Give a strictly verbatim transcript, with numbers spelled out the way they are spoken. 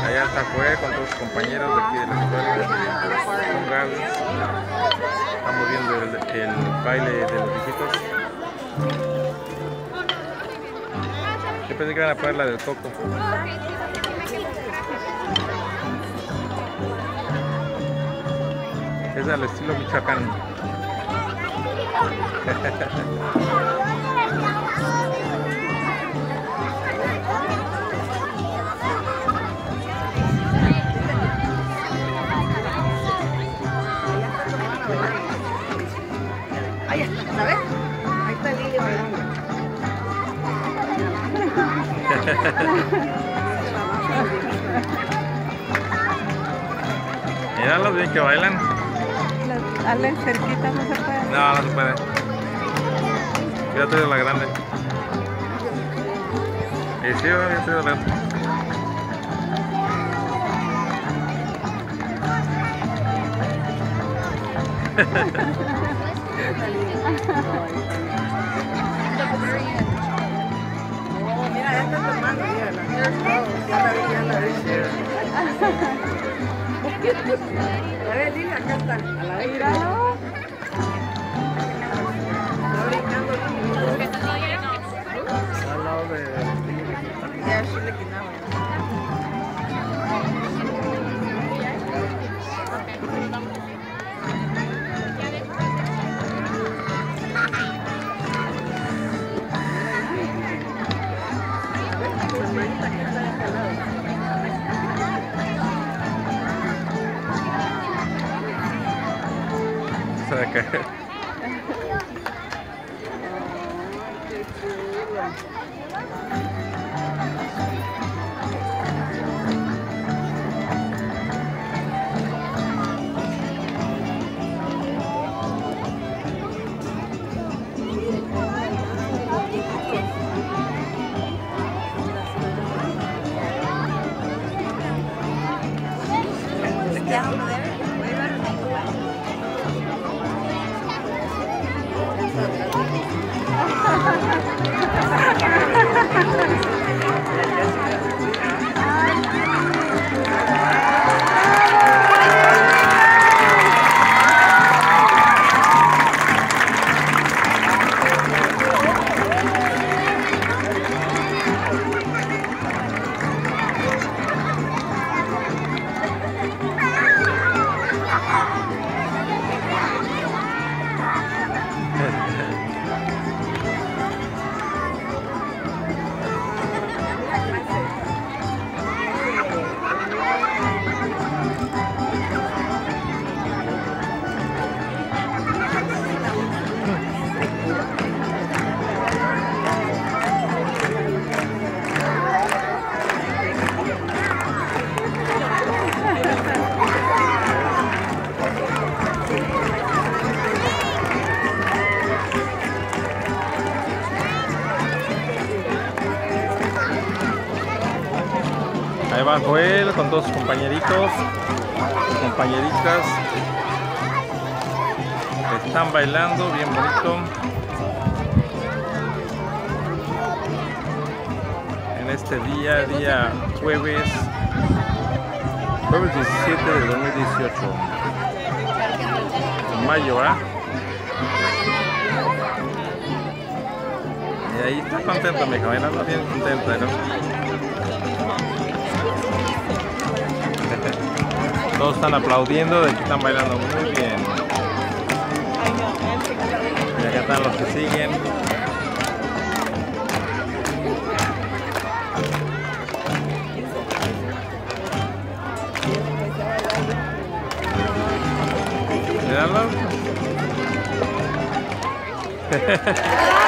Allá está Joel con todos sus compañeros de aquí de la escuela. Con Gaby. Estamos viendo el, el baile de los viejitos. Yo pensé que iban a poner la del coco. Es al estilo Michoacán. Ahí está, ¿sabes? Ahí está el Lili bailando. Míralos bien que bailan. Dale cerquita, no se puede. No, no se puede. Fíjate de la grande. Y sí, yo estoy de la grande. Oh, mira, ya está tomando, mírala. Ya la vi, ya la vi. A ver, Lili, acá está. A la vez. Míralo. Está brincando Lili. Al lado de... Ya, sí le quitaba. Se va a caer. Qué chulo. Ahí va Joel con todos sus compañeritos, sus compañeritas. Están bailando bien bonito. En este día, día jueves, jueves diecisiete de dos mil dieciocho. En mayo, ¿ah? Y ahí está contento, mi hija, bailando bien contenta, ¿no? Todos están aplaudiendo de que están bailando muy bien. Y acá están los que siguen. Míralo.